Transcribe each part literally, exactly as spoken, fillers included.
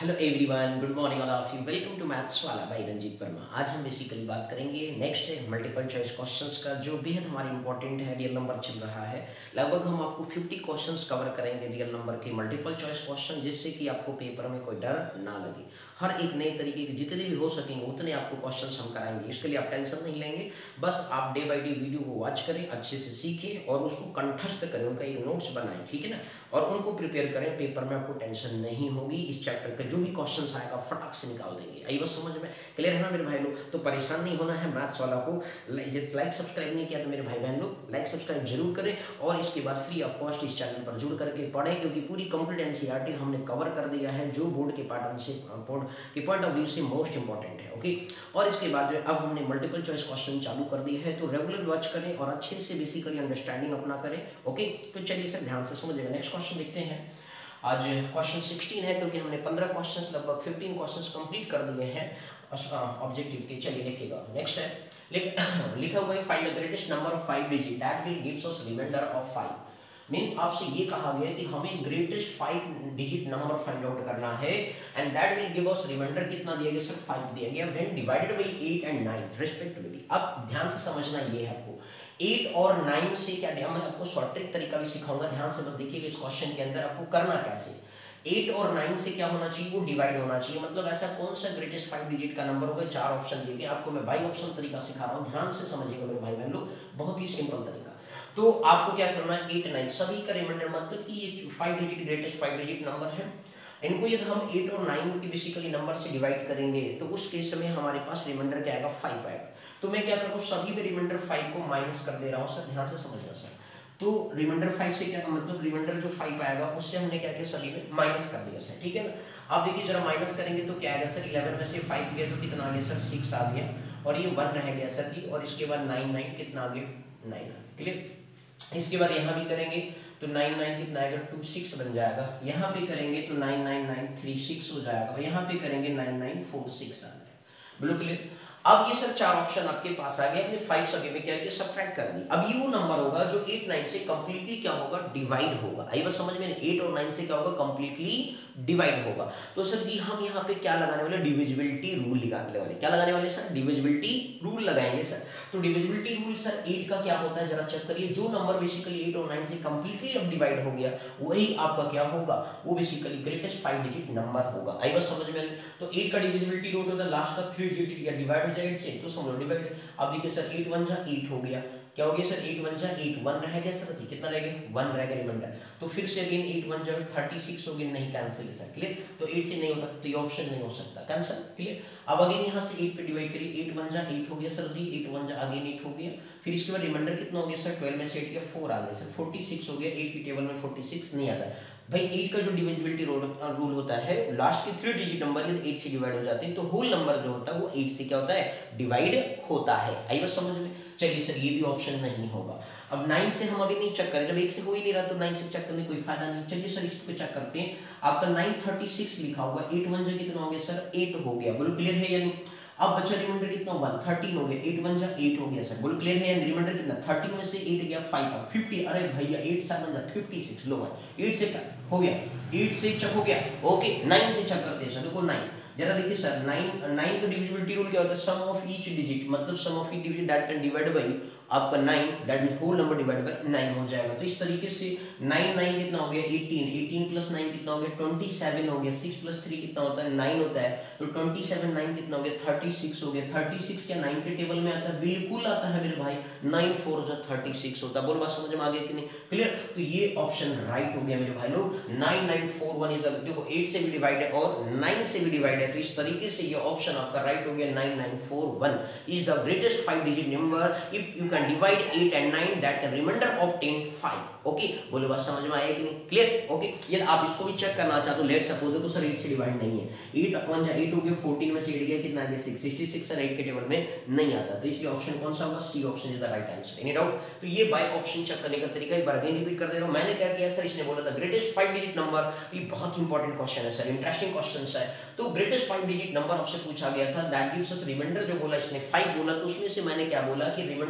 Hello everyone, good morning all of you. Welcome to maths वाला by Ranjeet Verma. आज हम basically बात करेंगे नेक्स्ट मल्टीपल चॉइस क्वेश्चंस का, जो बेहद हमारे इंपॉर्टेंट है। रियल नंबर चल रहा है, लगभग हम आपको पचास क्वेश्चंस कवर करेंगे रियल नंबर के मल्टीपल चॉइस क्वेश्चन, जिससे कि आपको पेपर में कोई डर ना लगे। हर एक नए तरीके के जितने भी हो सकेंगे उतने आपको क्वेश्चंस हम कराएंगे। इसके लिए आप टेंशन नहीं लेंगे, बस आप डे बाई डे वीडियो को वॉच करें, अच्छे से सीखें और उसको कंठस्थ करें, उनका एक नोट्स बनाएं, ठीक है ना, और उनको प्रिपेयर करें। पेपर में आपको टेंशन नहीं होगी। इस चैप्टर का जो भी क्वेश्चन आएगा फटाक से निकाल देंगे। आई बस समझ में क्लियर है ना मेरे भाई लोग? तो परेशान नहीं होना है मैथ्स वाला को। लाइक सब्सक्राइब नहीं किया तो मेरे भाई बहन लोग लाइक सब्सक्राइब जरूर करें, और इसके बाद फ्री ऑफ कॉस्ट इस चैनल पर जुड़ करके पढ़ें, क्योंकि पूरी कंप्लीट एनसीईआरटी हमने कवर कर दिया है, जो बोर्ड के पैटर्न से के पॉइंट ऑफ व्यू से मोस्ट इंपॉर्टेंट है। ओके, और इसके बाद जो अब हमने मल्टीपल चॉइस क्वेश्चन चालू कर दिए है, तो रेगुलर वॉच करें और अच्छे से बेसिकली अंडरस्टैंडिंग अपना करें। ओके, तो चलिए सर ध्यान से समझिएगा। नेक्स्ट क्वेश्चन देखते हैं। आज क्वेश्चन सोलह है, क्योंकि हमने पंद्रह क्वेश्चंस लगभग पंद्रह क्वेश्चंस कंप्लीट कर दिए हैं ऑब्जेक्टिव के। चलिए देखिएगा। नेक्स्ट है लिखा हुआ है find the greatest number of five digit that will gives us remainder of five. Mean आपसे ये कहा गया कि हमें greatest five digit number find out करना है, and that will give us remainder कितना दिया गया सर? फाइव दिया गया when divided by eight and nine respectively. अब ध्यान से समझना ये है आपको, एट और नाइन से क्या मैं आपको शॉर्ट ट्रिक तरीका भी सिखाऊंगा। ध्यान से मत देखिएगा इस क्वेश्चन के अंदर आपको करना कैसे। एट और नाइन से क्या होना चाहिए? वो डिवाइड होना चाहिए। मतलब ऐसा कौन सा ग्रेटेस्ट फाइव डिजिट का नंबर होगा? चार ऑप्शन दिए गए आपको, मैं बाई ऑप्शन तरीका सिखा रहा हूँ। ध्यान से समझिएगा मेरे भाई बहन लोग, बहुत ही सिंपल तरीका। तो आपको क्या करना है, एट नाइन सभी का रिमाइंडर, मतलब कि ये five digit greatest five digit number है, इनको यदि हम एट और नाइन की बेसिकली नंबर से डिवाइड करेंगे तो उस केस में हमारे पास रिमाइंडर क्या आएगा? फाइव आएगा। तो मैं क्या करूँ, सभी में रिमाइंडर फाइव को माइनस कर दे रहा हूँ। सर ध्यान से समझना सर, तो रिमाइंडर फाइव से क्या मतलब रिमाइंडर जो फाइव आएगा उससे हमने क्या किया, सभी में माइनस कर दिया सर, ठीक है ना। आप देखिए जरा माइनस करेंगे तो क्या आएगा सर? इलेवन में से फाइव गया तो कितना आ गया सर? सिक्स आ गया, और ये वन रह गया सर जी, और इसके बाद नाइन नाइन कितना आ गया? नाइन आ गया। क्लियर। इसके बाद यहाँ भी करेंगे तो नाइन नाइन कितना आएगा? टू सिक्स बन जाएगा। यहाँ पे करेंगे तो nine nine nine three six हो जाएगा, और यहाँ पे करेंगे नाइन नाइन फोर सिक्स आ जाएगा। बिल्कुल क्लियर। अब ये सर चार ऑप्शन आपके पास आ गए, अपने फाइव सभी में क्या किया, सब्ट्रैक्ट कर दी। अब ये वो नंबर होगा जो एट नाइन से कंप्लीटली क्या होगा? डिवाइड होगा। आई बस समझ में, एट और नाइन से क्या होगा? कंप्लीटली डिवाइड होगा। तो सर जी हम यहाँ पे क्या लगाने वाले? डिविजिबिलिटी रूल लगाने वाले। क्या लगाने वाले सर? डिविजिबिलिटी रूल लगाएंगे सर। तो डिविजिबिलिटी रूल सर एट का क्या होता है जरा चेक करिए। जो नंबर बेसिकली एट और नाइन से कंप्लीटली अब डिवाइड हो गया वही आपका क्या होगा? वो basically greatest five digit number होगा। आई बस समझ में। तो एट का डिविजिबिलिटी रूल होता है लास्ट का थ्री डिजिट या डिवाइड जाए से, तो समझ लो डिवाइड। अब देखिए सर एट वन जा एट हो गया, क्या हो गया सर? एट वन जा एट, वन रह गया सर जी, कितना रह गया? वन रह गया रिमाइंडर। तो फिर से अगेन एट वन जा थर्टी सिक्स हो गया, नहीं कैंसिल है सर। क्लियर। तो एट से नहीं होता तो ये ऑप्शन नहीं हो सकता, कैंसिल। क्लियर। अब अगेन यहाँ से एट पे डिवाइड करिए, एट वन जा एट हो गया सर जी, एट वन जा अगेन एट हो गया। फिर इसके बाद रिमाइंडर कितना हो गया सर? ट्वेल्व में से एट गया फोर आ गया सर, फोर्टी सिक्स हो गया। एट की टेबल में फोर्टी सिक्स नहीं आता भाई। एट का जो डिविजिबिलिटी रूल होता है, लास्ट के थ्री डिजिट नंबर यदि एट से डिवाइड हो जाते हैं तो होल नंबर जो होता है वो एट से क्या होता है? डिवाइड होता है। आई बस समझ में। चलिए सर ये भी ऑप्शन नहीं होगा। अब नाइन से हम अभी नहीं चेक करें, जब एक से हो ही नहीं रहा तो नाइन से चेक करने कोई फायदा नहीं। चलिए सर इसको चेक करते हैं। आपका नाइन थर्टी सिक्स लिखा हुआ, एट वन जा कितना हो गया सर? एट हो गया। बोलो क्लियर है या नहीं? अब बचा रिमाइंडर कितना? वन, थर्टीन हो गया। एट वन जा एट हो गया सर, बोलो क्लियर है? रिमाइंडर कितना? थर्टीन में से एट गया फाइव, फिफ्टी। अरे भैया एट सेवन जा फिफ्टी सिक्स, लो भाई एट से हो गया, एट से चेक हो गया। ओके, नाइन से चेक करते हैं सर। देखो नाइन जरा देखिए सर, नाइन नाइन का डिविजिबिलिटी रूल क्या होता है? सम ऑफ ईच डिजिट, मतलब sum of each digit that can divide by आपका nine, that means whole number divide by nine हो जाएगा। तो इस तरीके से नाइन नाइन कितना हो गया? एटीन, एटीन प्लस नाइन कितना हो गया? ट्वेंटी सेवन हो गया। सिक्स प्लस थ्री कितना होता है? नाइन होता है। तो ट्वेंटी सेवन नाइन कितना हो गया? थर्टी सिक्स हो गया। थर्टी सिक्स क्या नाइन के टेबल में आता है? बिल्कुल आता है मेरे भाई। नाइन फोर जो थर्टी सिक्स होता है। बोलो बात समझ में आ गया कि नहीं? क्लियर। तो ये ऑप्शन राइट हो गया मेरे भाई लोग। Nine nine four one is the, देखो एट से भी डिवाइड है और नाइन से भी डिवाइड है, तो इस तरीके से ये ऑप्शन आपका राइट हो गया। Nine nine four one is the greatest five digit number if you can divide eight and nine that can remainder obtain five. Okay, बोलो बात समझ में आया कि नहीं? क्लियर। ओके, ये आप इसको भी चेक करना चाहते हो, लेट सपोज देखो सर एट से डिवाइड नहीं है, एट वन जा एट हो गया, फोर्टीन में से एट गया कितना आ गया? Six, sixty six sir eight के टेबल में नहीं आता, तो इसलिए ऑप्शन कौन सा होगा? C option is the right answer. Any doubt? तो ये बाय ऑप्शन चेक करने का तरीका एक बार अगेन रिपीट कर दे रहा हूं। मैंने क्या किया सर, इसने बोला था ग्रेटेस्ट फाइव डिजिट नंबर, ये बहुत इंपॉर्टेंट क्वेश्चन है सर, इंटरेस्टिंग क्वेश्चन है। तो ग्रेटेस्ट फाइव डिजिट नंबर आपसे पूछा गया था, दैट गिव्स अस रिमाइंडर, जो बोला इसने फाइव बोला, तो उसमें से मैंने क्या बोला कि रिमाइंडर फाइव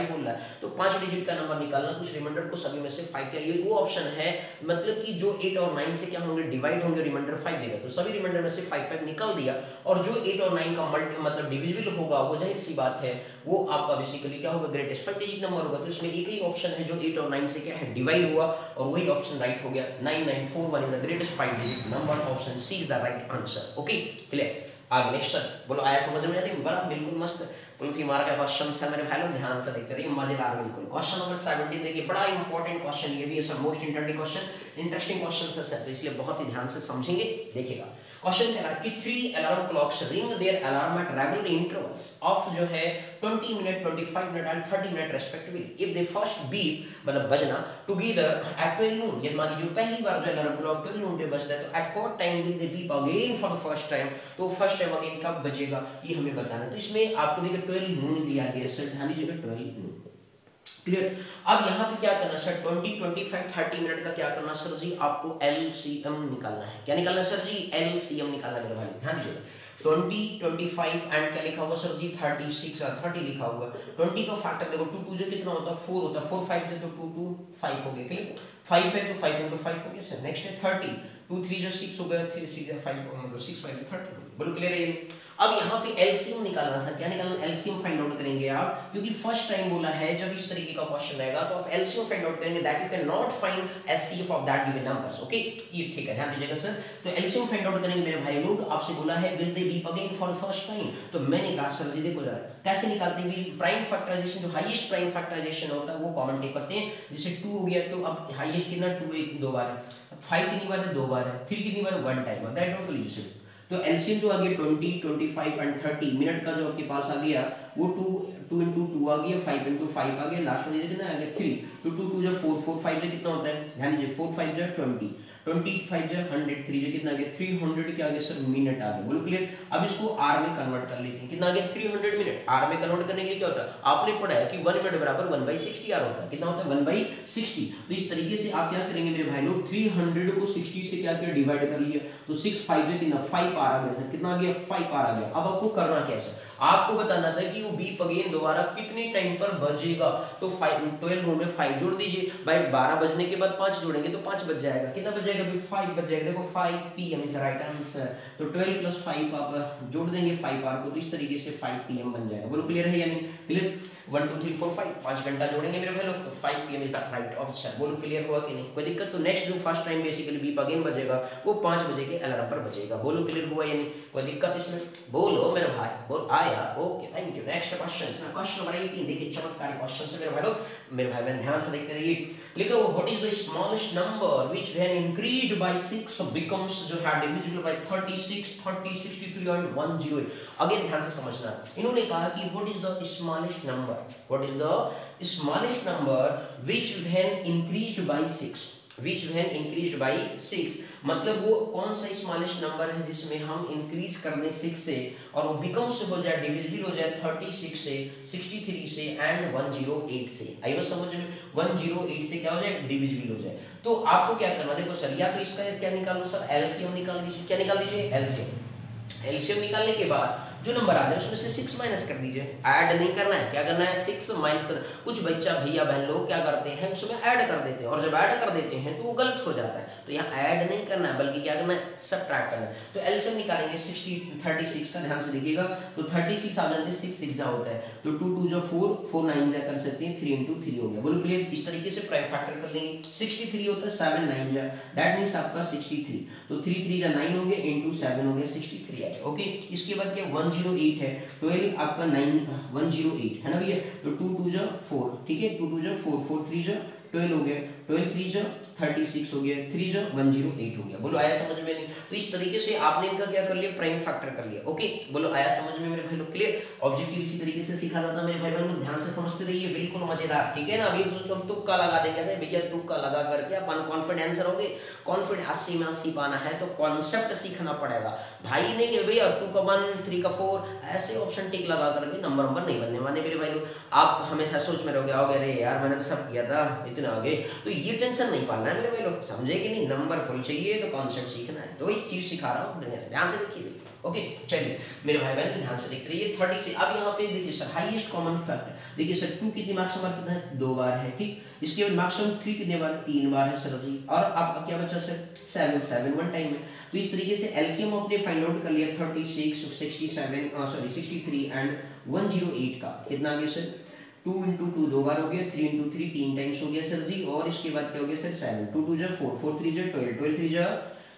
फाइव बोल रहा है तो पांच डिजिट का नंबर निकालना, तो उस रिमाइंडर को सभी में से फाइव क्या, ये वो ऑप्शन है मतलब कि जो एट और नाइन से क्या होंगे डिवाइड होंगे, रिमाइंडर फाइव देगा, तो सभी रिमाइंडर में से फाइव फाइव निकाल दिया, और जो एट और नाइन का मल्टी मतलब डिविजिबल होगा वो जाहिर सी बात है वो आपका बेसिकली क्या होगा, ग्रेटेस्ट फाइव डिजिट नंबर होगा। तो इसमें एक ही ऑप्शन है जो एट और नाइन से क्या है डिवाइड हुआ, और वही ऑप्शन राइट हो गया, nine nine four one is the greatest five digit number, option C is the right answer. Okay clear, आगे नेक्स्ट सर बोलो, आया समझ में? नहीं बड़ा बिल्कुल मस्त कुल्फी मार का क्वेश्चन है मेरे भाई लोग, ध्यान से देखते रहिए, मजेदार बिल्कुल। क्वेश्चन नंबर सेवनटीन देखिए, बड़ा इंपॉर्टेंट क्वेश्चन, ये भी है most interesting question, interesting question है सर, तो इसलिए बहुत ही ध्यान से समझेंगे। देखिएगा क्वेश्चन कह रहा है कि three alarm clocks ring there alarm at regular intervals of जो है twenty minute, twenty five minute and thirty minute respectively, if they first beep मतलब बजना टुगेदर एट ट्वेल्व नून, यदि मान लीजिए पहली बार जो अलार्म क्लॉक ट्वेल्व नून पे बजता है तो at what time will they beep again for the first time, तो फर्स्ट टाइम अगेन कब बजेगा ये हमें बताना है। तो इसमें आपको देखिए ट्वेल्व नून दिया गया सर, ध्यान दीजिएगा ट्वेल्व नून, क्लियर। अब यहाँ पे क्या करना sir, twenty, twenty five, thirty minute का क्या करना सर जी, आपको एलसीएम निकालना है। क्या निकालना सर जी, एलसीएम निकालना है मेरे भाई, ध्यान दीजिएगा। ट्वेंटी, ट्वेंटी फाइव एंड क्या लिखा हुआ सर जी, थर्टी सिक्स और थर्टी लिखा हुआ। ट्वेंटी का फैक्टर देखो, टू टू जो कितना होता है फोर होता है, फोर फाइव जो तो टू टू फाइव हो गया, क्लियर। फाइव है तो फाइव इंटू फाइव हो गया सर। नेक्स्ट है थर्टी, टू थ्री जो सिक्स हो गया, थ्री सिक्स फाइव मतलब सिक्स फाइव थर्टी, बोलो क्लियर है। अब यहाँ पे एलसीएम निकालना सर, क्या निकालना, एलसीएम फाइंड आउट करेंगे आप, क्योंकि फर्स्ट टाइम बोला है जब इस तरीके का क्वेश्चन रहेगा तो आप एलसीएम फाइंड आउट करेंगे, that you can not find HCF of that given numbers. Okay ये ठीक है, ध्यान दीजिएगा सर। तो एलसीएम फाइंड आउट करेंगे मेरे भाई लोग, आपसे बोला है will they beep again for first time, तो मैंने कहा सर जी देखो जरा कैसे निकालते हैं, प्राइम फैक्टराइजेशन, जो हाईएस्ट प्राइम फैक्टराइजेशन होता है वो कॉमन टेक करते हैं। जैसे टू हो गया तो अब हाईएस्ट कितना, टू एक दो बार है, फाइव कितनी बार है, दो बार है, थ्री कितनी बार, वन टाइम है, दैट नोट कर लीजिए। तो एलसीएम जो आ गया twenty, twenty five and thirty minute का जो आपके पास आ गया वो टू टू इंटू टू आ गया, फाइव इंटू फाइव आ गया, लास्ट में कितना आ गया थ्री, तो टू टू जो फोर, फोर फाइव जो कितना होता है, ध्यान दीजिए, फोर फाइव जो ट्वेंटी, ट्वेंटी फाइव जो हंड्रेड, थ्री जो कितना आ गया थ्री हंड्रेड, क्या आ गया सर मिनट आ गया, बोलो क्लियर। अब इसको आर में कन्वर्ट कर लेते हैं, कितना आ गया थ्री हंड्रेड मिनट। आर में कन्वर्ट करने के लिए क्या होता है, आपने पढ़ा है कि वन मिनट बराबर वन बाई सिक्सटी आर होता है, कितना होता है वन बाई सिक्सटी। तो इस तरीके से आप क्या करेंगे मेरे भाई लोग, थ्री हंड्रेड को सिक्सटी से क्या किया डिवाइड कर लिया, तो सिक्स फाइव जो कितना फाइव आर आ गया सर, कितना आ गया फाइव आर आ गया। अब आपको करना क्या है सर, आपको बताना था कि वो बीप अगेन दोबारा कितने टाइम पर बजेगा, तो फाइव ट्वेल्व में फाइव जोड़ दीजिए, भाई बारह बजने के बाद पांच जोड़ेंगे तो पांच बज जाएगा, कितना बज जाएगा, फाइव बज जाएगा। देखो five PM is the right answer, तो ट्वेल्व प्लस फाइव आप जोड़ देंगे फाइव आर को, तो इस तरीके से फाइव पीएम बन जाएगा, बोलो क्लियर है या नहीं, clear. One two three four five, पांच घंटा जोड़ेंगे मेरे भाई लोग, तो five PM is the right answer, बोलो क्लियर हुआ कि नहीं, कोई दिक्कत। तो नेक्स्ट जो first time basically beep again बजेगा वो पांच बजे के अलार्म पर बजेगा, बोलो क्लियर हुआ या नहीं, कोई दिक्कत इसमें, बोलो मेरे भाई, बोल आया, okay thank you. Next question है क्वेश्चन नंबर एटीन, देखिए चमत्कारी क्वेश्चन है मेरे भाई लोग, मेरे भाई बहन ध्यान से देखते रहिए। लिखा हुआ what is the smallest number which when increased by six becomes जो है divisible by thirty six, thirty, sixty three and one zero eight. Again ध्यान से समझना, इन्होंने कहा कि what is the smallest number, what is the smallest number which when increased by six, which when increased by six, मतलब वो कौन सा स्मॉलेस्ट नंबर है जिसमें हम इंक्रीज कर दें सिक्स से और वो बिकम्स हो जाए डिविजिबल हो जाए थर्टी सिक्स से, सिक्सटी थ्री से एंड वन जीरो एट से। आई बस समझ में, वन जीरो एट से क्या हो जाए डिविजिबल हो जाए। तो आपको क्या करना, देखो सर या तो इसका क्या निकालो सर, एलसीएम निकाल लीजिए, क्या निकाल लीजिए एलसीएम। एलसीएम निकालने के बाद जो नंबर आ जाए उसमें से सिक्स माइनस कर दीजिए, ऐड नहीं करना है, क्या करना है सिक्स माइनस करना। कुछ बच्चा भैया बहन लोग क्या करते हैं उसमें ऐड कर देते हैं, और जब ऐड कर देते हैं तो वो गलत हो जाता है, तो यहाँ ऐड नहीं करना है बल्कि क्या करना है सब्ट्रैक्ट करना है। तो एलसीएम निकालेंगे सिक्सटी, थर्टी सिक्स का, ध्यान से देखिएगा, तो थर्टी सिक्स आप जानते हैं सिक्स सिक्स जा होता है, तो टू टू जो फोर, फोर नाइन जा कर सकते हैं, थ्री इंटू थ्री हो गया, बोलो क्लियर। इस तरीके से प्राइम फैक्टर कर लेंगे, सिक्सटी थ्री होता है सेवन नाइन जा, दैट मीन्स आपका सिक्सटी थ्री, तो थ्री थ्री जा नाइन हो गया इंटू सेवन हो गया सिक्सटी थ्री आ गया, ओके। इसके बाद क्या वन जीरो एट है, ट्वेल्व आपका नाइन वन जीरो एट है ना भैया, तो टू टू जो फोर, ठीक है, टू टू जो फोर, फोर थ्री जो ट्वेल्व हो गया, ट्वेल्व थ्री जो थर्टी सिक्स हो गया, थ्री जो वन जीरो एट हो गया, बोलो आया समझ में नहीं। तो इस तरीके से आपने इनका क्या कर लिया, प्राइम फैक्टर कर लिया, ओके, बोलो आया समझ में मेरे भाई लोग, क्लियर। ऑब्जेक्टिव इसी तरीके से सीखा जाता है मेरे भाई बहन लोग, ध्यान से समझते रहिए, बिल्कुल मजेदार, ठीक है ना। अभी सोचो हम तुक्का लगा देंगे, नहीं भैया तुक्का लगा करके अपन कॉन्फिडेंस रहोगे, कॉन्फिडेंस अस्सी में अस्सी पाना है तो कॉन्सेप्ट सीखना पड़ेगा भाई, नहीं कि भैया टू का वन, थ्री का फोर, ऐसे ऑप्शन टिक लगा करके नंबर नंबर नहीं बनने वाले मेरे भाई लोग। आप हमेशा सोच में रहोगे, आओगे अरे यार मैंने तो सब किया था, इतने कितने आ गए। तो ये टेंशन नहीं पालना है मेरे भाई लोग, समझे कि नहीं, नंबर फुल चाहिए तो कॉन्सेप्ट सीखना है, तो एक चीज सिखा रहा हूँ, ध्यान से देखिए। ओके चलिए मेरे भाई बहन ध्यान से देख रहिए। थर्टी से अब यहाँ पे देखिए सर हाईएस्ट कॉमन फैक्टर, देखिए सर टू कितनी मैक्सिमम कितना है, दो बार है, ठीक। इसके बाद मैक्सिमम थ्री कितने बार, तीन बार है सर जी। और अब क्या बचा sir, seven, seven one time में। तो इस तरीके से एलसीएम आपने फाइंड आउट कर लिया thirty six, sixty seven sorry sixty three and one zero eight का कितना आ गया सर, टू इंटू टू दो बार हो गया, थ्री इंटू थ्री तीन टाइम्स हो गया सर जी। और इसके बाद क्या हो गया सर, सेवन, टू टू जो फोर, फोर थ्री जो ट्वेल्व, ट्वेल्व थ्री जो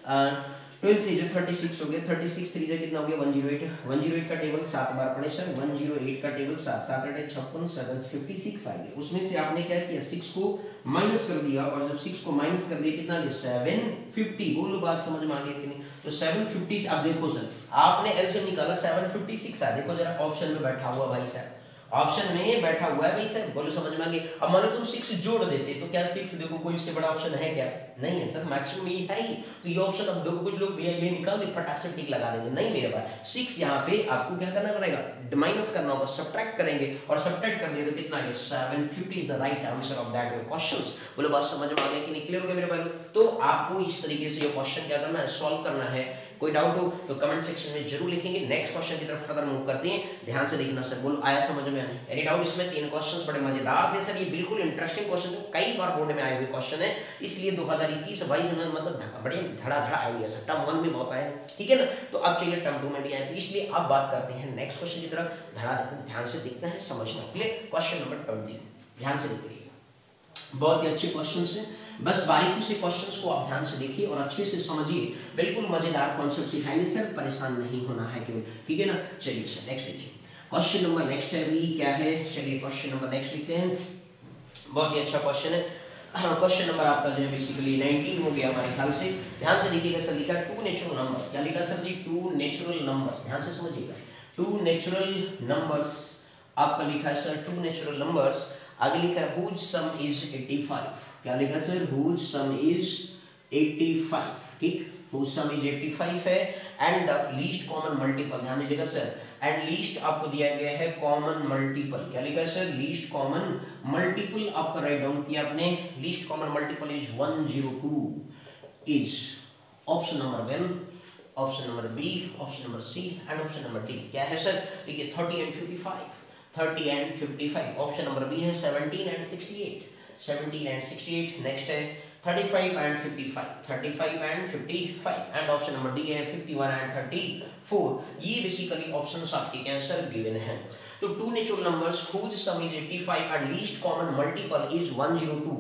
ट्वेल्व थ्री जो थर्टी सिक्स हो गया, थर्टी सिक्स थ्री जो कितना हो गया one zero eight, one zero eight का टेबल सात बार पढ़े सर, वन जीरो एट का टेबल सात, सात अठे छप्पन, सेवन फिफ्टी सिक्स आ गया। उसमें से आपने क्या किया, सिक्स को माइनस कर दिया, और जब सिक्स को माइनस कर दिया कितना आ गया, सेवन फिफ्टी। बोलो बात समझ में आ गया कि नहीं। तो सेवन फिफ्टी से अब देखो सर आपने एलसीएम निकाला सेवन फिफ्टी सिक्स आ, देखो जरा ऑप्शन में बैठा हुआ भाई सर, ऑप्शन में बैठा हुआ है भाई सर, बोलो समझ में आ गया। अब मानो तुम सिक्स जोड़ देते तो क्या सिक्स देखो कोई इससे बड़ा ऑप्शन है क्या, नहीं है सर, मैक्सिमम ये है ही। तो ये ऑप्शन अब देखो कुछ लोग भैया ये निकाल दे फटाक से टिक लगा देंगे, नहीं मेरे पास सिक्स यहाँ पे आपको क्या करना पड़ेगा, माइनस करना होगा, सब्ट्रैक्ट करेंगे, और सब्ट्रैक्ट कर दिए तो कितना है, seven fifty is the right answer of that questions. बोलो बात समझ में आ गया कि नहीं, क्लियर हो गया मेरे भाई। तो आपको इस तरीके से ये क्वेश्चन क्या करना है, सॉल्व करना है। कोई डाउट हो तो कमेंट सेक्शन में जरूर लिखेंगे। नेक्स्ट क्वेश्चन की तरफ फर्दर मूव करते हैं, ध्यान से देखना सर, बोलो आया समझ में आने, एनी डाउट। इसमें तीन क्वेश्चंस बड़े मजेदार थे सर, ये बिल्कुल इंटरेस्टिंग क्वेश्चन थे, कई बार बोर्ड में आए हुए क्वेश्चन है, इसलिए दो हज़ार इक्कीस बाईस में मतलब बड़े धड़ा धड़ा आएंगे सर, टर्म वन में बहुत आए, ठीक है ना। तो अब चलिए टर्म टू में भी आए, तो इसलिए अब बात करते हैं नेक्स्ट क्वेश्चन की तरफ, धड़ा ध्यान से देखते हैं, समझना के लिए। क्वेश्चन नंबर ट्वेंटी, ध्यान से देखिए, बहुत ही अच्छे क्वेश्चंस हैं, बस बारीकी से क्वेश्चंस को आप ध्यान से देखिए और अच्छे से समझिए, बिल्कुल मजेदार कॉन्सेप्ट सिखाएंगे सर, परेशान नहीं होना है केवल, ठीक है ना। चलिए सर नेक्स्ट देखिए, क्वेश्चन नंबर नेक्स्ट है भी क्या है, चलिए क्वेश्चन नंबर नेक्स्ट लिखते हैं, बहुत ही अच्छा क्वेश्चन है। क्वेश्चन नंबर आपका जो है बेसिकली नाइनटीन हो गया हमारे ख्याल से, ध्यान से देखिएगा सर, लिखा टू नेचुरल नंबर्स, क्या लिखा सर जी, टू नेचुरल नंबर्स, ध्यान से समझिएगा, टू नेचुरल नंबर्स आपका लिखा है सर, टू नेचुरल नंबर्स। आगे लिखा है whose sum is eighty-five, क्या लिखा sir, whose sum is eighty-five, ठीक, whose sum is eighty-five है, and the least common multiple, ध्यान दीजिएगा सर, एंड लीस्ट आपको दिया गया है कॉमन मल्टीपल, क्या लिखा है सर, लीस्ट कॉमन मल्टीपल आपका राइट डाउन किया आपने, least common multiple is one zero two, is option number one, option number B, option number C and option number D. क्या है सर, देखिए thirty and fifty five, thirty and fifty five, option number B है seventeen and sixty eight, seventeen and sixty eight. Next है thirty five and fifty five, thirty five and fifty five, and option number D है fifty one and thirty four. ये basically options आपके कैंसर given हैं। तो two natural numbers whose sum is eighty-five and least common multiple is one hundred two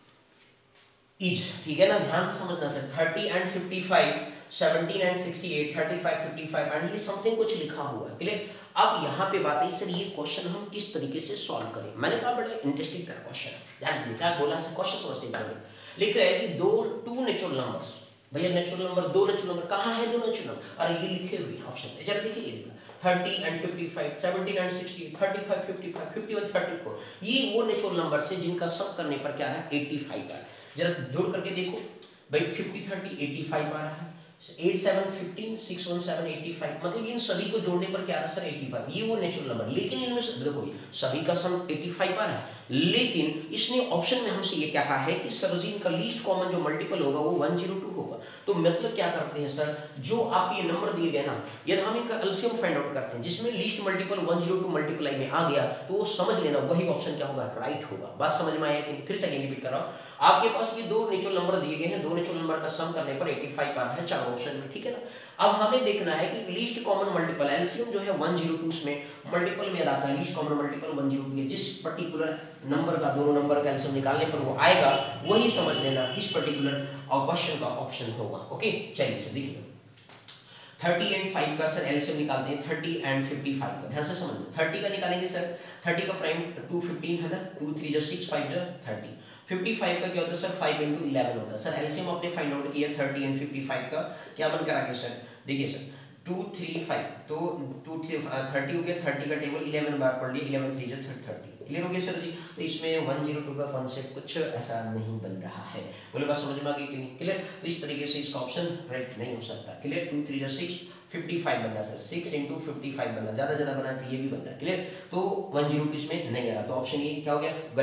is, ठीक है ना, ध्यान से समझना सर, thirty and fifty five, seventeen and sixty eight, thirty five, fifty five and ये समथिंग कुछ लिखा हुआ है, क्लियर। अब यहाँ पे बात है सर, ये क्वेश्चन हम किस तरीके से सॉल्व करें, मैंने कहा बड़ा इंटरेस्टिंग क्वेश्चन है, ध्यान क्या बोला सर, क्वेश्चन समझते हैं। लिख रहे हैं कि दो टू नेचुरल नंबर्स, भैया नेचुरल नंबर, दो नेचुरल नंबर, कहाँ है दो नेचुरल नंबर, अरे ये लिखे हुए ऑप्शन में, जरा देखिए ये लिखा thirty and fifty five, seventeen and sixty eight, thirty five, fifty five, fifty one, thirty four, ये वो नेचुरल नंबर है जिनका सब करने पर क्या है, एटी फाइव है। जरा जोड़ करके देखो भाई, फिफ्टी थर्टी एटी फाइव आ रहा है, eight seven fifteen, six one seven eighty five, मतलब इन सभी को जोड़ने पर क्या आ रहा है सर, एटी फाइव, ये वो नेचुरल नंबर। लेकिन इनमें से देखो सभी का सम एटी फाइव आ रहा है, लेकिन इसने ऑप्शन में हमसे ये कहा है कि सर जी इनका लीस्ट कॉमन जो मल्टीपल होगा वो वन जीरो टू होगा। तो मतलब क्या करते हैं सर, जो आप ये नंबर दिए गए ना, यदि हम इनका एलसीएम फाइंड आउट करते हैं जिसमें least multiple one zero two multiply में आ गया, तो वो समझ लेना वही ऑप्शन क्या होगा, राइट होगा। बात समझ में आया कि फिर से रिपीट कर रहा हूं, आपके पास ये दो नेचुरल नंबर दिए गए हैं, दो नेचुरल नंबर का सम करने पर एटी फाइव आ रहा है चार ऑप्शन में, ठीक है ना। अब हमें देखना है कि लीस्ट कॉमन मल्टीपल एलसीएम जो है वन जीरो टू में मल्टीपल में आता है, least common multiple one zero two है, जिस पर्टिकुलर नंबर का दोनों नंबर का एलसीएम निकालने पर वो आएगा, वही समझ लेना इस पर्टिकुलर क्वेश्चन का ऑप्शन होगा। ओके चलिए सर देखिए, थर्टी एंड फाइव का सर एलसीएम निकालते हैं, थर्टी एंड फिफ्टी फाइव का, ध्यान से समझना, थर्टी का निकालेंगे सर, थर्टी का प्राइम टू फिफ्टीन है ना, टू थ्री जो सिक्स, फाइव जो थर्टी, फिफ्टी फाइव का क्या होता है सर, फाइव इंटू इलेवन होता है सर। एलसीएम आपने फाइंड आउट किया थर्टी एंड फिफ्टी फाइव का, क्या बनकर आ गया सर, देखिए सर टू थ्री फाइव, तो टू थ्री थर्टी हो गया, थर्टी का टेबल इलेवन बार पढ़ लिया, इलेवन थ्री जो थर्टी, क्लियर हो गया सर जी। तो इसमें वन जीरो टू का कॉन्सेप्ट कुछ ऐसा नहीं बन रहा है, बोले बात समझ में आ गई कि नहीं, क्लियर। तो इस तरीके से इसका ऑप्शन राइट नहीं हो सकता, क्लियर। टू थ्री जो सिक्स, फिफ्टी फाइव बनना sir, six into fifty five बनना, ज्यादा ज्यादा बना तो ये भी बनना, क्लियर। तो वन जीरो टू इसमें नहीं आ रहा, तो ऑप्शन ये क्या हो गया, गलत हो गया।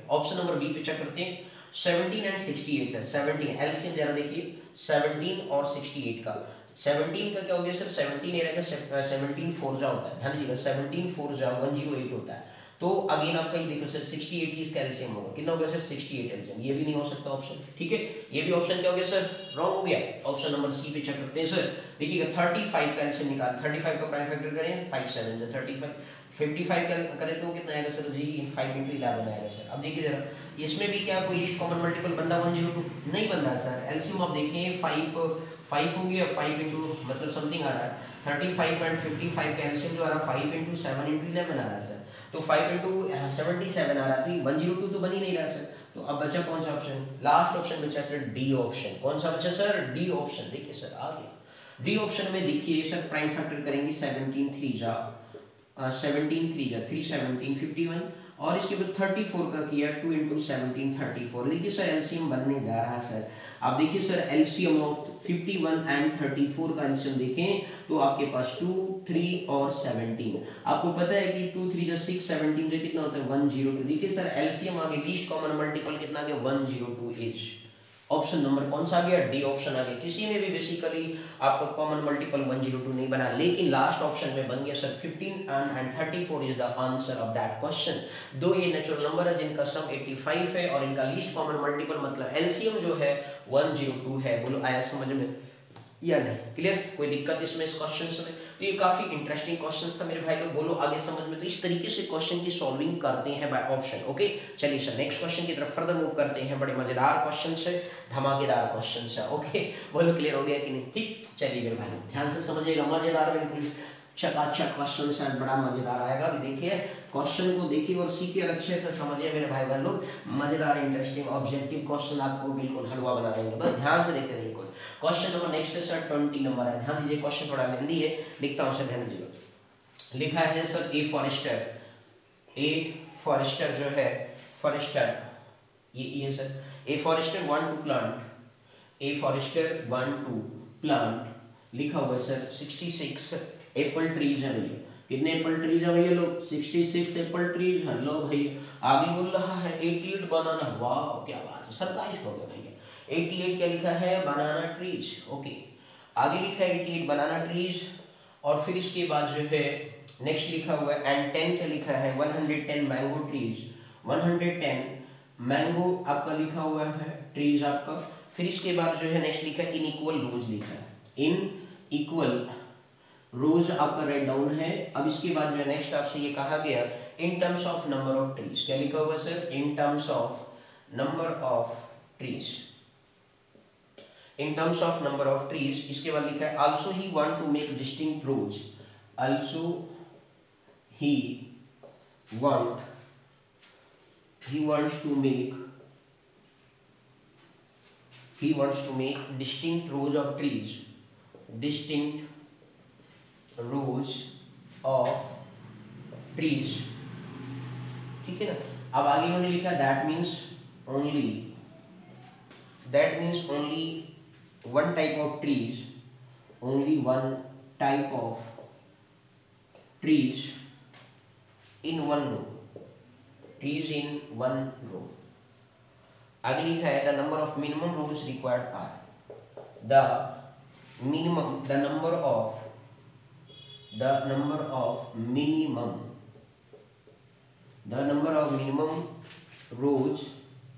ऑप्शन नंबर बी पे चेक करते हैं, seventeen and sixty eight sir, seventeen LCM जरा देखिए सेवनटीन और सिक्सटी एट का, सेवनटीन का क्या हो गया सर, सेवनटीन ए रहेगा, सेवनटीन फोर जा होता है, ध्यान दीजिएगा सेवनटीन फोर जा वन जीरो एट होता है, तो अगेन आपका ये देखो सर सिक्सटी एट ही इसका एलसीएम होगा, कितना हो गया सर सिक्सटी एट एलसीएम, ये भी नहीं हो सकता ऑप्शन, ठीक है, ये भी ऑप्शन क्या हो गया सर रॉन्ग हो गया, ऑप्शन नंबर सी पे चेक करते हैं सर, देखिएगा थर्टी फाइव का एलसीएम निकाल, थर्टी फाइव का प्राइम फैक्टर करें फाइव सेवन जो थर्टी फाइव, फिफ्टी फाइव का करें तो कितना आएगा सर जी फाइव इंटू इलेवन आएगा सर। अब देखिए जरा इसमें भी क्या कोई लिस्ट कॉमन मल्टीपल बन रहा वन जीरो टू नहीं बन रहा सर, एलसीएम आप देखें फाइव फाइव होंगे और फाइव इंटू मतलब समथिंग आ रहा है, thirty five and fifty five का एलसीएम जो आ रहा है five into seven into eleven आ रहा है सर, तो फाइव इंटू सेवेंटी सेवन आ रहा है, तो वन जीरो टू तो बन ही नहीं रहा सर, तो अब बचा कौन सा ऑप्शन, लास्ट ऑप्शन बचा सर डी ऑप्शन, कौन सा बचा सर डी ऑप्शन, देखिए सर आ गया डी ऑप्शन में, देखिए सर प्राइम फैक्टर करेंगे सेवनटीन थ्री जा सेवनटीन थ्री जा थ्री सेवनटीन फिफ्टी वन और इसके बाद थर्टी फोर का किया two into seventeen thirty four, देखिए सर एलसीएम बनने जा रहा है सर, आप देखिए sir LCM of fifty one and thirty four का एलसीएम देखें तो आपके पास टू थ्री और सेवनटीन, आपको पता है कि टू थ्री जो सिक्स सेवनटीन जो कितना होता है वन जीरो टू, देखिए सर एलसीएम आगे लीस्ट कॉमन मल्टीपल कितना आ गया one zero two is, option number कौन सा आ गया डी ऑप्शन आ गया, किसी में भी बेसिकली आपका common multiple one zero two नहीं बना, लेकिन लास्ट ऑप्शन में बन गया sir fifteen and thirty four is the answer of that question. दो ये नेचुरल नंबर है जिनका सम एटी फाइव है और इनका लीस्ट कॉमन मल्टीपल मतलब एलसीएम जो है वन जीरो टू है, बोलो आया समझ में या नहीं, क्लियर, कोई दिक्कत इसमें इस क्वेश्चन में, तो ये काफी इंटरेस्टिंग क्वेश्चन था मेरे भाई लोग, बोलो आगे समझ में, तो इस तरीके से क्वेश्चन की सॉल्विंग करते हैं बाय ऑप्शन। ओके चलिए सर नेक्स्ट क्वेश्चन की तरफ फर्दर मूव करते हैं, बड़े मजेदार क्वेश्चन है, धमाकेदार क्वेश्चन है, ओके बोलो क्लियर हो गया कि नहीं, ठीक, चलिए मेरे भाई ध्यान से समझिएगा, मजेदार बिल्कुल चकाचक क्वेश्चन शायद बड़ा मजेदार आएगा, अभी देखिए क्वेश्चन को देखिए और सीखिए और अच्छे से समझिए मेरे भाई बहन लोग, मजेदार इंटरेस्टिंग ऑब्जेक्टिव क्वेश्चन आपको बिल्कुल हलवा बना देंगे, बस ध्यान से देखते रहिए। कोई क्वेश्चन नंबर नेक्स्ट है सर ट्वेंटी नंबर है, ध्यान दीजिए क्वेश्चन थोड़ा लेंदी है, लिखता हूँ सर ध्यान दीजिएगा, लिखा है sir a forester, a forester जो है फॉरेस्टर ये ये sir a forester one two plant, a forester one two plant लिखा हुआ sir sixty six apple trees है भैया, कितने एप्पल ट्रीज है भैया लोग sixty six apple trees, hello भैया आगे बोल रहा है एटी एट बनाना, वाह क्या बात है, सरप्राइज हो गया भैया, एटी एट क्या लिखा है बनाना ट्रीज, ओके आगे लिखा है एटी एट बनाना ट्रीज और फिर इसके बाद जो है नेक्स्ट लिखा हुआ है एंड टेन क्या लिखा है one hundred ten mango trees, one hundred ten mango आपका लिखा हुआ है ट्रीज आपका, फिर इसके बाद जो है नेक्स्ट लिखा है इन इक्वल रोज लिखा है, इन इक्वल रोज आपका राइट डाउन है। अब इसके बाद जो है नेक्स्ट आपसे ये कहा गया in terms of number of trees, क्या लिखा हुआ sir in terms of number of trees, in terms of number of trees, इसके बाद लिखा है also he want to make distinct rows, also he want he wants to make he wants to make distinct rows of trees, distinct rows of trees, ठीक है ना। अब आगे इन्होंने लिखा that means only that means only one type of trees, only one type of trees in one row, trees in one row। आगे लिखा है the number of minimum rows required are, the minimum the number of the number of minimum the number of minimum rows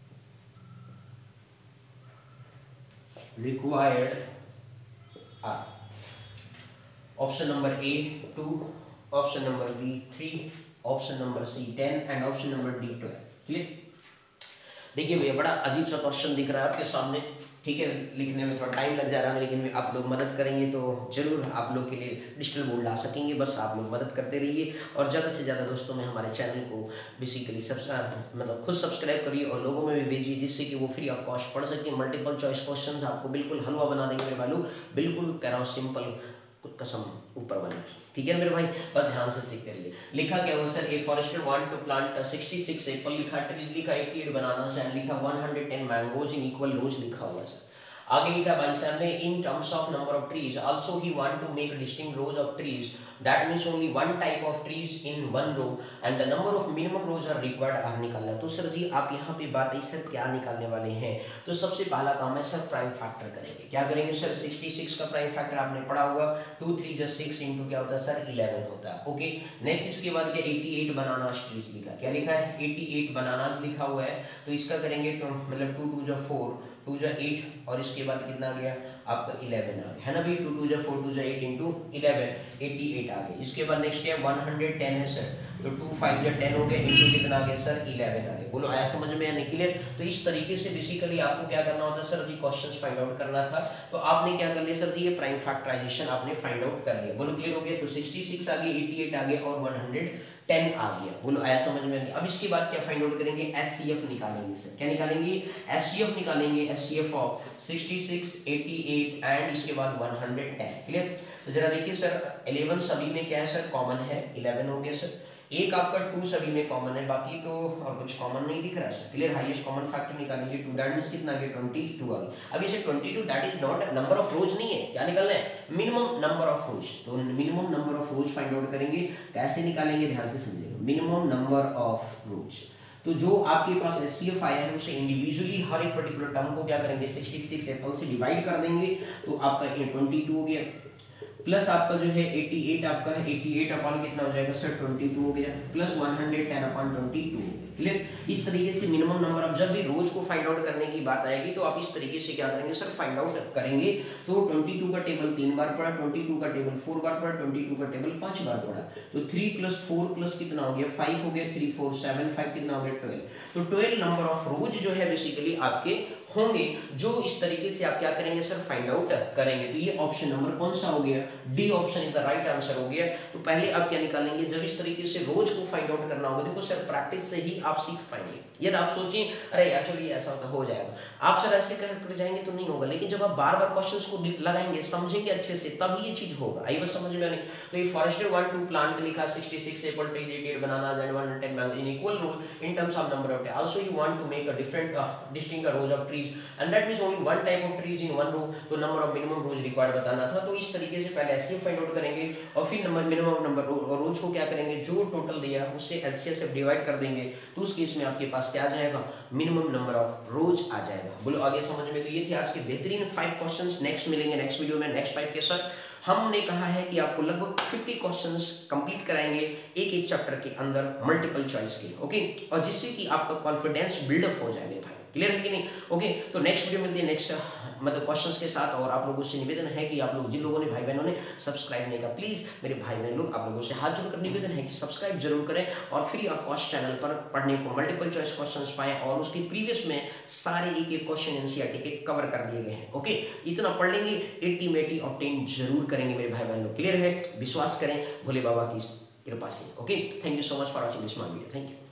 required are option number A two, option number B three, option number C ten and option number D twelve. Clear, देखिए भैया बड़ा अजीब सा question दिख रहा है आपके सामने, ठीक है, लिखने में थोड़ा टाइम लग जा रहा है लेकिन आप लोग मदद करेंगे तो जरूर आप लोग के लिए डिजिटल बोर्ड ला सकेंगे, बस आप लोग मदद करते रहिए और ज़्यादा से ज़्यादा दोस्तों में हमारे चैनल को बेसिकली सब्सक्राइब मतलब खुद सब्सक्राइब करिए और लोगों में भी भेजिए जिससे कि वो फ्री ऑफ कॉस्ट पढ़ सकें। मल्टीपल चॉइस क्वेश्चन आपको बिल्कुल हलवा बना देंगे मेरे भाई, बिल्कुल कह रहा हूँ सिंपल कसम ऊपर वाली, ठीक है मेरे भाई, पर ध्यान से सीखते रहिए। लिखा क्या हुआ sir a forester want to plant sixty six apple लिखा, ट्रीज लिखा, एटी एट बनाना, सैंड लिखा, one hundred ten mangoes in equal rows लिखा हुआ सर। आगे लिखा भाई साहब ने in terms of number of trees also he want to make distinct rows of trees that means only one type of trees in one row and the number of minimum rows are required are निकालना। तो sir जी आप यहाँ पे बात है sir क्या निकालने वाले हैं, तो सबसे पहला काम है सर प्राइम फैक्टर करेंगे। क्या करेंगे सर, सिक्सटी सिक्स का प्राइम फैक्टर आपने पढ़ा होगा, two three just six into क्या होता है सर इलेवन होता है। ओके नेक्स्ट इसके बाद क्या एटी एट बनाना ट्रीज लिखा, क्या लिखा है एटी एट बनानास लिखा हुआ है, तो इसका करेंगे तो मतलब टू टू जो फोर टू जो एट और इसके बाद कितना आ गया आपका इलेवन आ गया है ना भाई, टू टू जो फोर टू जो eight into eleven eighty eight आ गया। इसके बाद नेक्स्ट क्या वन हंड्रेड टेन है सर, तो टू फाइव जो टेन हो गया इंटू कितना आ गया सर इलेवन आ गया। बोलो आया समझ में या नहीं क्लियर। तो इस तरीके से बेसिकली आपको क्या करना होता है सर जी क्वेश्चंस फाइंड आउट करना था, तो आपने क्या कर लिया सर जी ये प्राइम फैक्टराइजेशन आपने फाइंड आउट कर लिया। बोलो क्लियर हो गया। तो सिक्सटी सिक्स आ गया, एटी एट आ गया और वन हंड्रेड टेन आ गया। बोलो आया समझ में नहीं। अब इसके बाद क्या फाइंड आउट करेंगे, एचसीएफ निकालेंगे सर, क्या निकालेंगे एचसीएफ निकालेंगे, HCF of sixty six, eighty eight and इसके बाद वन हंड्रेड टेन। क्लियर। तो जरा देखिए सर इलेवन सभी में क्या है सर कॉमन है, इलेवन हो गया सर, एक आपका टू सभी में कॉमन है, बाकी तो और कुछ कॉमन नहीं दिख रहा है sir. Clear. Highest common factor निकालेंगे टू, दैट मींस कितना आ गया ट्वेंटी टू आ गया। अब इसे twenty two that is not number of rows नहीं है, क्या निकालना है मिनिमम नंबर ऑफ रोज। तो minimum number of rows find out करेंगे, कैसे निकालेंगे ध्यान से समझिएगा। मिनिमम नंबर ऑफ रोज, तो जो आपके पास एचसीएफ आया है उसे इंडिविजुअली हर एक पर्टिकुलर टर्म को क्या करेंगे सिक्सटी सिक्स एप्पल से डिवाइड कर देंगे, तो आपका ट्वेंटी टू हो गया, प्लस आपका जो है एटी एट आपका है, एटी एट अपॉन कितना हो जाएगा सर ट्वेंटी टू हो गया, plus one hundred ten upon twenty two हो गया। क्लियर। इस तरीके से मिनिमम नंबर, अब जब भी रोज को फाइंड आउट करने की बात आएगी तो आप इस तरीके से क्या करेंगे सर फाइंड आउट करेंगे। तो ट्वेंटी टू का टेबल तीन बार पढ़ा, ट्वेंटी टू का टेबल फोर बार पढ़ा, ट्वेंटी टू का टेबल पांच बार पढ़ा, तो थ्री प्लस फोर प्लस कितना हो गया फाइव हो गया, थ्री फोर सेवन फाइव कितना हो गया ट्वेल्व। तो ट्वेल्व नंबर ऑफ रोज जो है बेसिकली आपके होंगे, जो इस तरीके से आप क्या करेंगे सर फाइंड आउट करेंगे। तो ये ऑप्शन नंबर कौन सा हो गया, D option is the right answer हो गया। तो पहले आप क्या निकालेंगे, जब इस तरीके से रोज को फाइंड आउट करना होगा, देखो सर प्रैक्टिस से ही आप सीख पाएंगे। यदि आप सोचिए अरे यार चलिए ऐसा होता हो जाएगा, आप सर ऐसे कर जाएंगे तो नहीं होगा, लेकिन जब आप बार बार क्वेश्चंस को लगाएंगे समझेंगे अच्छे से तब ये चीज होगा। आई बस समझ में नहीं। तो ये फॉरेस्टर वन टू प्लांट लिखा sixty six apple trees, eighty eight bananas and one hundred ten mangoes in equal rows in terms of number of trees, also you want to make a different distinct rows of trees and that means only one type of trees in one row, तो number of minimum rows required बताना था। तो इस तरीके से पहले HCF find out करेंगे और फिर नंबर मिनिमम नंबर रोज को क्या करेंगे, जो टोटल दिया उससे एचसीएफ से डिवाइड कर देंगे, तो उस केस में आपके पास क्या आ जाएगा मिनिमम नंबर ऑफ रोज आ जाएगा। बोलो आगे समझ में। तो ये थे आज के बेहतरीन फाइव क्वेश्चंस। नेक्स्ट मिलेंगे नेक्स्ट वीडियो में नेक्स्ट फाइव के साथ। हमने कहा है कि आपको लगभग फिफ्टी क्वेश्चंस कंप्लीट कराएंगे एक एक चैप्टर के अंदर मल्टीपल चॉइस के, ओके, और जिससे कि आपका कॉन्फिडेंस बिल्डअप हो जाएंगे भाई। क्लियर है कि नहीं। ओके तो नेक्स्ट वीडियो मिलती है नेक्स्ट मतलब क्वेश्चंस के साथ। और आप लोगों से निवेदन है कि आप लोग जिन लोगों ने भाई बहनों ने सब्सक्राइब नहीं किया, प्लीज मेरे भाई बहन लोग आप लोगों से हाथ जोड़कर निवेदन है कि सब्सक्राइब जरूर करें और फ्री ऑफ कॉस्ट चैनल पर पढ़ने को मल्टीपल चॉइस क्वेश्चंस पाएं, और उसके प्रीवियस में सारे एक एक क्वेश्चन एनसीईआरटी के कवर कर दिए गए हैं। ओके इतना पढ़ लेंगे, एटी में एटी ऑब्टेन जरूर करेंगे मेरे भाई बहन लोग। क्लियर है, विश्वास करें भोले बाबा की कृपा से। Okay thank you so much for watching this my video. Thank you.